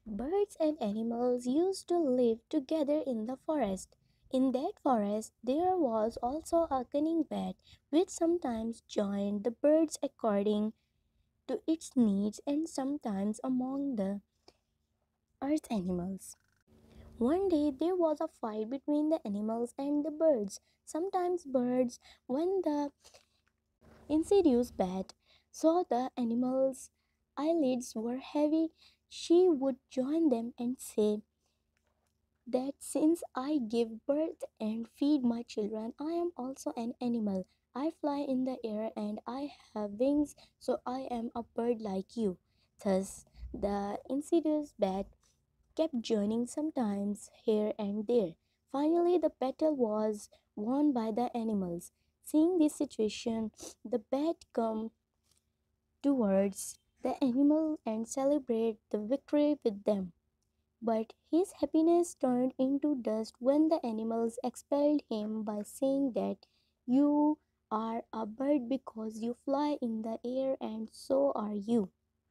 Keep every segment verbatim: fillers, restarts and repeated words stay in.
Birds and animals used to live together in the forest. In that forest, there was also a cunning bat which sometimes joined the birds according to its needs and sometimes among the earth animals. One day there was a fight between the animals and the birds. Sometimes birds, when the insidious bat saw the animals' eyelids were heavy, she would join them and say that since I give birth and feed my children, I am also an animal. I fly in the air and I have wings, so I am a bird like you. Thus, the insidious bat kept joining sometimes here and there. Finally, the battle was won by the animals. Seeing this situation, the bat come towards the animal and celebrate the victory with them. But his happiness turned into dust when the animals expelled him by saying that you are a bird because you fly in the air and so are you.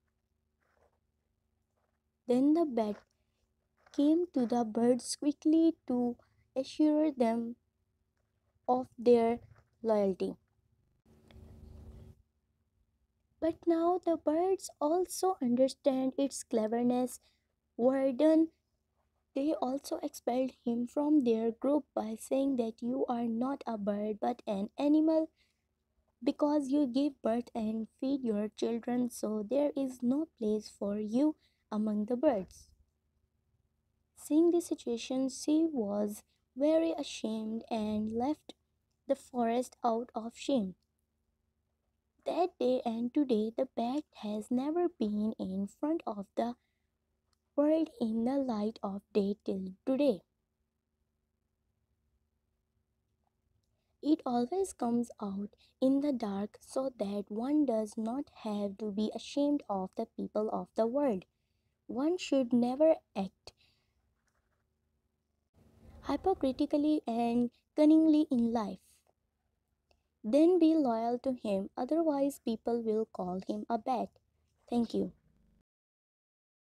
Then the bat came to the birds quickly to assure them of their loyalty. But now the birds also understand its cleverness. Warden, they also expelled him from their group by saying that you are not a bird but an animal because you give birth and feed your children, so there is no place for you among the birds. Seeing the situation, she was very ashamed and left the forest out of shame. That day and today, the bat has never been in front of the world in the light of day till today. It always comes out in the dark so that one does not have to be ashamed of the people of the world. One should never act hypocritically and cunningly in life. Then be loyal to him, otherwise, people will call him a bat. Thank you.